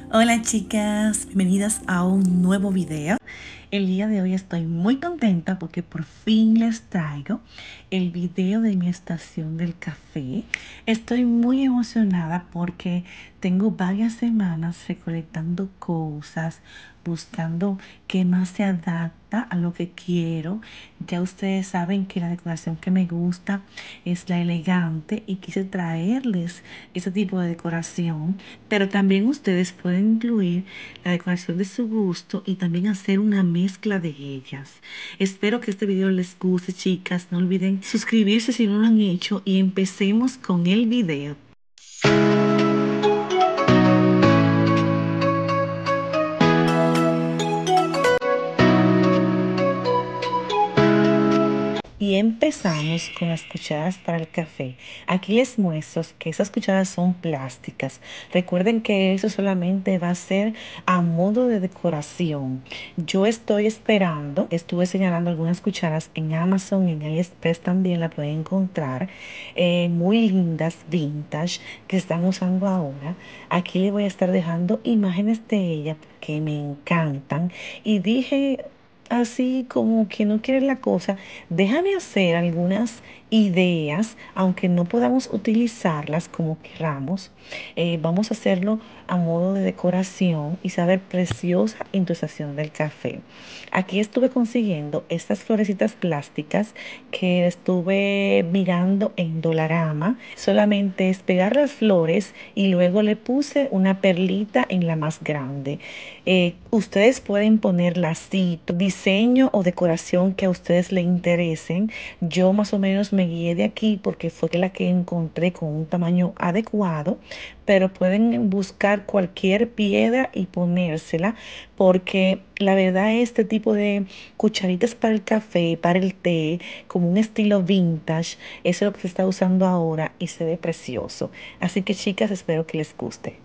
Hola chicas, bienvenidas a un nuevo video. El día de hoy estoy muy contenta porque por fin les traigo el video de mi estación del café. Estoy muy emocionada porque tengo varias semanas recolectando cosas, buscando qué más se adapta a lo que quiero. Ya ustedes saben que la decoración que me gusta es la elegante y quise traerles ese tipo de decoración, pero también ustedes pueden incluir la decoración de su gusto y también hacer una mezcla de ellas. Espero que este video les guste, chicas. No olviden suscribirse si no lo han hecho y empecemos con el video. Y empezamos con las cucharas para el café. Aquí les muestro que esas cucharas son plásticas. Recuerden que eso solamente va a ser a modo de decoración. Yo estoy esperando, estuve señalando algunas cucharas en Amazon y en AliExpress también la pueden encontrar. Muy lindas, vintage, que están usando ahora. Aquí les voy a estar dejando imágenes de ellas que me encantan. Y dije, así como que no quiere la cosa, déjame hacer algunas ideas, aunque no podamos utilizarlas como queramos. Vamos a hacerlo a modo de decoración y saber preciosa en tu estación del café. Aquí estuve consiguiendo estas florecitas plásticas que estuve mirando en Dolarama. Solamente es pegar las flores y luego le puse una perlita en la más grande. Ustedes pueden ponerla así, diseño o decoración que a ustedes les interesen. Yo más o menos me guié de aquí porque fue la que encontré con un tamaño adecuado, pero pueden buscar cualquier piedra y ponérsela, porque la verdad este tipo de cucharitas para el café, para el té, como un estilo vintage, eso es lo que se está usando ahora y se ve precioso. Así que chicas, espero que les guste.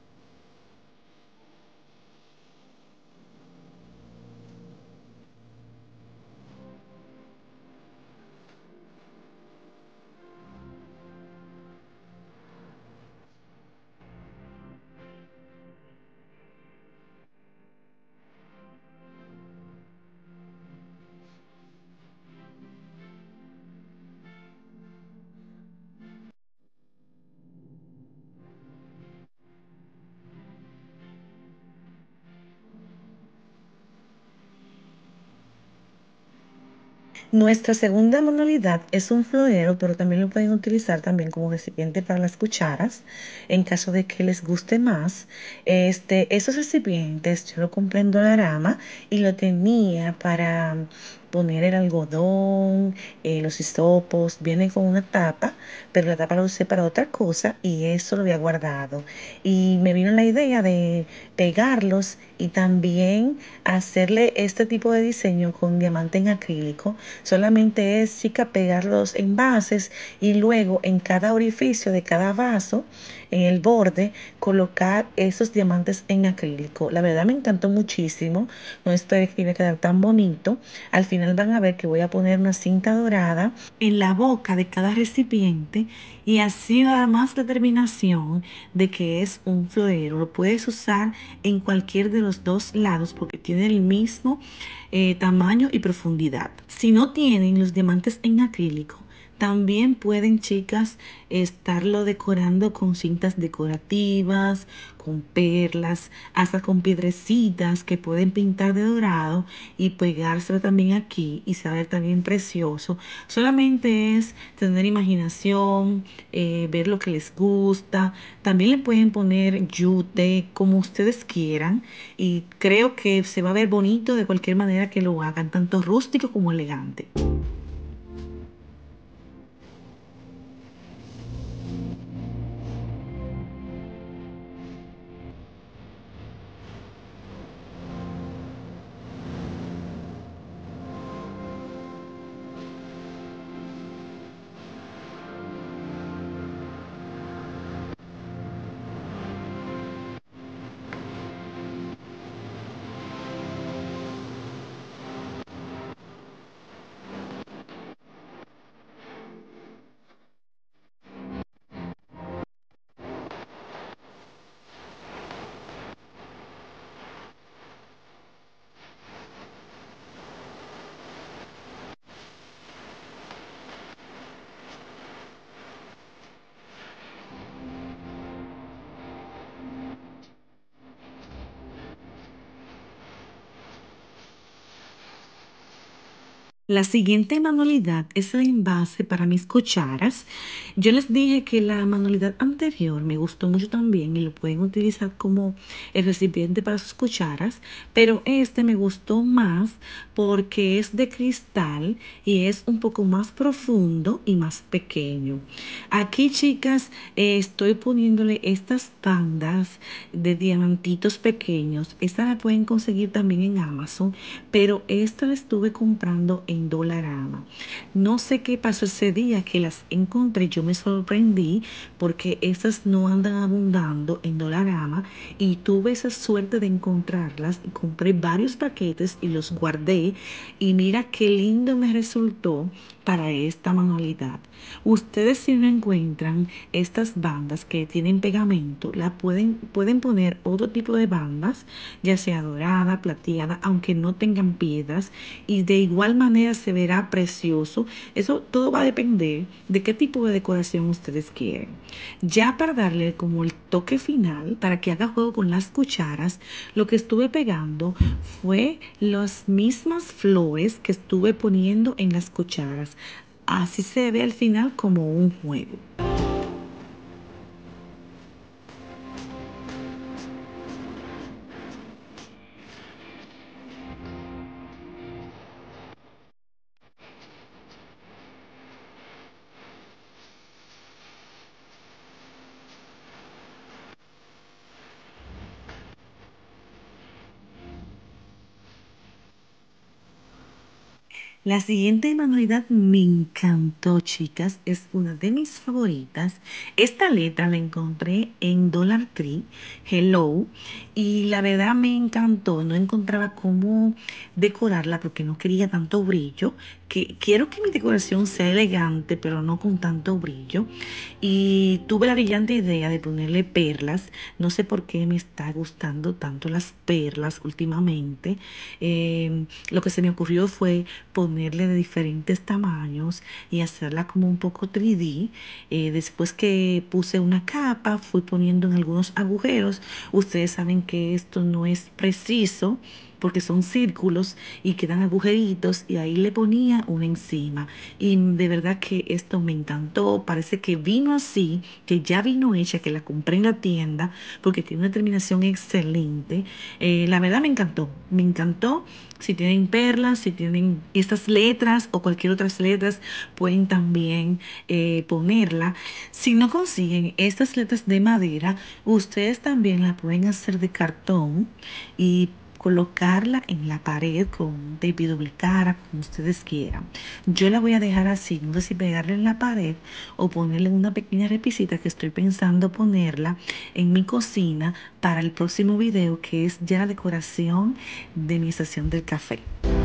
Nuestra segunda manualidad es un florero, pero también lo pueden utilizar también como recipiente para las cucharas, en caso de que les guste más. Esos recipientes yo lo compré en Dollarama y lo tenía para poner el algodón, los hisopos. Viene con una tapa, pero la tapa la usé para otra cosa y eso lo había guardado. Y me vino la idea de pegarlos y también hacerle este tipo de diseño con diamante en acrílico. Solamente es, chica, pegar los envases y luego en cada orificio de cada vaso, en el borde, colocar esos diamantes en acrílico. La verdad me encantó muchísimo. No esperé que iba a quedar tan bonito. Al final van a ver que voy a poner una cinta dorada en la boca de cada recipiente y así da más determinación de que es un florero. Lo puedes usar en cualquier de los dos lados porque tiene el mismo tamaño y profundidad. Si no tienen los diamantes en acrílico, también pueden, chicas, estarlo decorando con cintas decorativas, con perlas, hasta con piedrecitas que pueden pintar de dorado y pegárselo también aquí y se va a ver también precioso. Solamente es tener imaginación, ver lo que les gusta. También le pueden poner yute como ustedes quieran y creo que se va a ver bonito de cualquier manera que lo hagan, tanto rústico como elegante. La siguiente manualidad es el envase para mis cucharas. Yo les dije que la manualidad anterior me gustó mucho también y lo pueden utilizar como el recipiente para sus cucharas, pero este me gustó más porque es de cristal y es un poco más profundo y más pequeño. Aquí, chicas, estoy poniéndole estas bandas de diamantitos pequeños. Estas la pueden conseguir también en Amazon, pero esta la estuve comprando en Dollarama. No sé qué pasó ese día que las encontré, yo me sorprendí porque estas no andan abundando en Dollarama y tuve esa suerte de encontrarlas y compré varios paquetes y los guardé y mira qué lindo me resultó para esta manualidad. Ustedes si no encuentran estas bandas que tienen pegamento, pueden poner otro tipo de bandas, ya sea dorada, plateada, aunque no tengan piedras, y de igual manera se verá precioso. Eso todo va a depender de qué tipo de decoración ustedes quieren. Ya para darle como el toque final, para que haga juego con las cucharas, lo que estuve pegando fue las mismas flores que estuve poniendo en las cucharas. Así se ve al final como un juego. La siguiente manualidad me encantó, chicas. Es una de mis favoritas. Esta letra la encontré en Dollar Tree, Hello, y la verdad me encantó. No encontraba cómo decorarla porque no quería tanto brillo. Que quiero que mi decoración sea elegante, pero no con tanto brillo. Y tuve la brillante idea de ponerle perlas. No sé por qué me está gustando tanto las perlas últimamente. Lo que se me ocurrió fue ponerle de diferentes tamaños y hacerla como un poco 3D. Después que puse una capa, fui poniendo en algunos agujeros. Ustedes saben que esto no es preciso porque son círculos y quedan agujeritos y ahí le ponía una encima y de verdad que esto me encantó. Parece que vino así, que ya vino hecha, que la compré en la tienda porque tiene una terminación excelente. La verdad me encantó. Si tienen perlas, si tienen estas letras o cualquier otras letras, pueden también ponerla. Si no consiguen estas letras de madera, ustedes también la pueden hacer de cartón y colocarla en la pared con tape doble cara, como ustedes quieran. Yo la voy a dejar así, no sé si pegarla en la pared o ponerle una pequeña repisita que estoy pensando ponerla en mi cocina para el próximo video, que es ya la decoración de mi estación del café.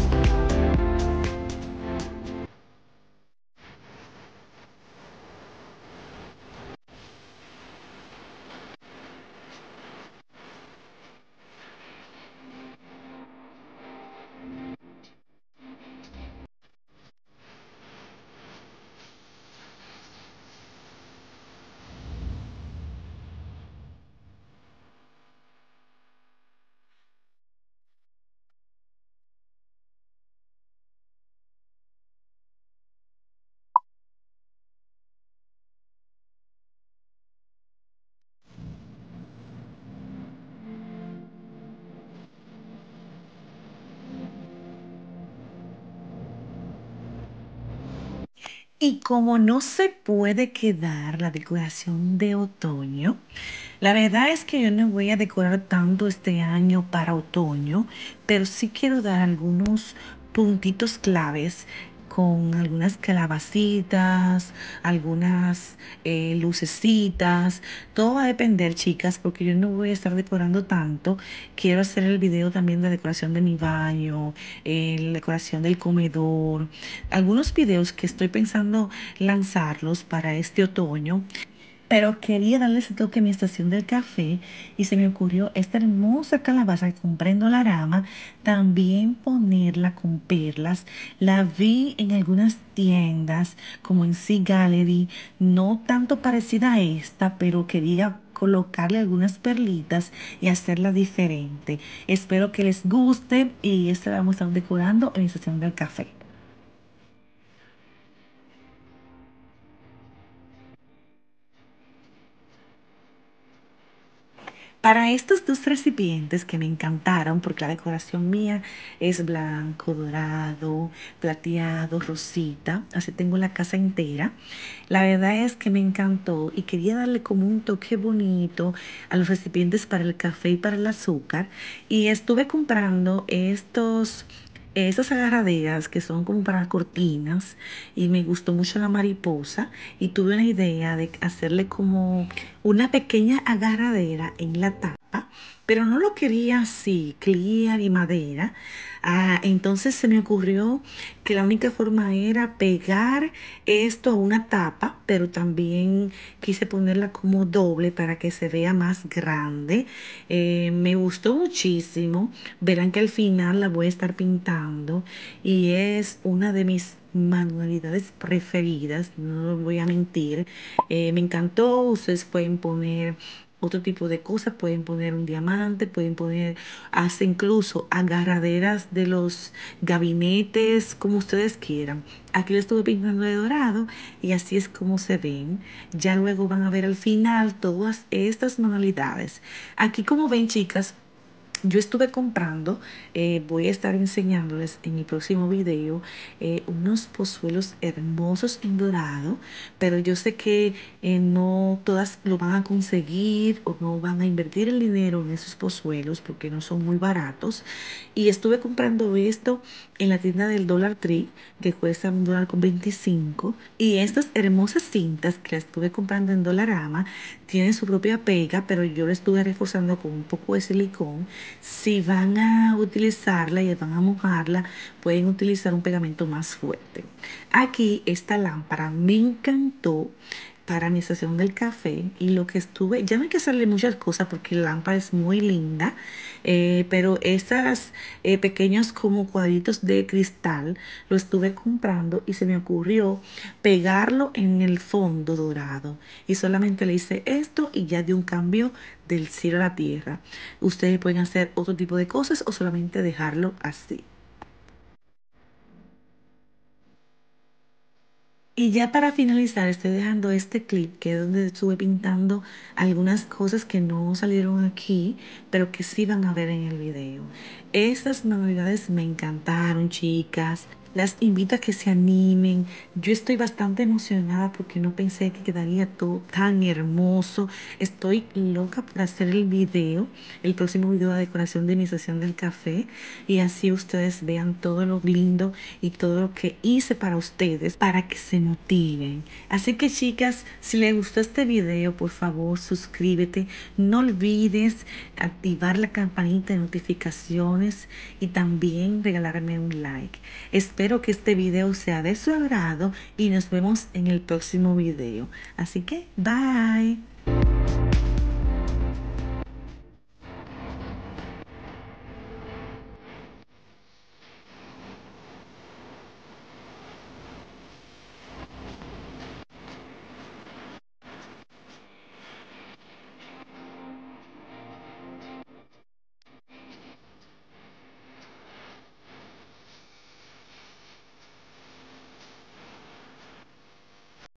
Y como no se puede quedar la decoración de otoño, la verdad es que yo no voy a decorar tanto este año para otoño, pero sí quiero dar algunos puntitos claves con algunas calabacitas, algunas lucecitas. Todo va a depender, chicas, porque yo no voy a estar decorando tanto. Quiero hacer el video también de decoración de mi baño, la decoración del comedor, algunos videos que estoy pensando lanzarlos para este otoño, pero quería darle ese toque a mi estación del café y se me ocurrió esta hermosa calabaza que compré en Dollarama, también ponerla con perlas. La vi en algunas tiendas como en Sea Gallery, no tanto parecida a esta, pero quería colocarle algunas perlitas y hacerla diferente. Espero que les guste y esta la vamos a estar decorando en mi estación del café. Para estos dos recipientes que me encantaron, porque la decoración mía es blanco, dorado, plateado, rosita, así tengo la casa entera. La verdad es que me encantó y quería darle como un toque bonito a los recipientes para el café y para el azúcar. Y estuve comprando estas agarraderas que son como para cortinas y me gustó mucho la mariposa y tuve una idea de hacerle como una pequeña agarradera en la tapa, pero no lo quería así, clear y madera. Entonces se me ocurrió que la única forma era pegar esto a una tapa, pero también quise ponerla como doble para que se vea más grande. Me gustó muchísimo. Verán que al final la voy a estar pintando y es una de mis manualidades preferidas, no lo voy a mentir. Me encantó. Ustedes pueden poner otro tipo de cosas, pueden poner un diamante, pueden poner hasta incluso agarraderas de los gabinetes, como ustedes quieran. Aquí lo estuve pintando de dorado y así es como se ven. Ya luego van a ver al final todas estas manualidades. Aquí como ven, chicas, yo estuve comprando, voy a estar enseñándoles en mi próximo video unos pozuelos hermosos en dorado, pero yo sé que no todas lo van a conseguir o no van a invertir el dinero en esos pozuelos porque no son muy baratos. Y estuve comprando esto en la tienda del Dollar Tree, que cuesta $1.25. Y estas hermosas cintas que las estuve comprando en Dollarama tienen su propia pega, pero yo la estuve reforzando con un poco de silicón. Si van a utilizarla y van a mojarla, pueden utilizar un pegamento más fuerte. Aquí esta lámpara me encantó para mi estación del café y lo que estuve, ya no hay que hacerle muchas cosas porque la lámpara es muy linda, pero estas pequeños como cuadritos de cristal lo estuve comprando y se me ocurrió pegarlo en el fondo dorado y solamente le hice esto y ya dio un cambio del cielo a la tierra. Ustedes pueden hacer otro tipo de cosas o solamente dejarlo así. Y ya para finalizar, estoy dejando este clip que es donde estuve pintando algunas cosas que no salieron aquí, pero que sí van a ver en el video. Estas manualidades me encantaron, chicas. Las invito a que se animen. Yo estoy bastante emocionada porque no pensé que quedaría todo tan hermoso. Estoy loca por hacer el video, el próximo video de decoración de mi sesión del café. Y así ustedes vean todo lo lindo y todo lo que hice para ustedes para que se motiven. Así que chicas, si les gustó este video, por favor suscríbete. No olvides activar la campanita de notificaciones y también regalarme un like. Espero que este video sea de su agrado y nos vemos en el próximo video. Así que bye.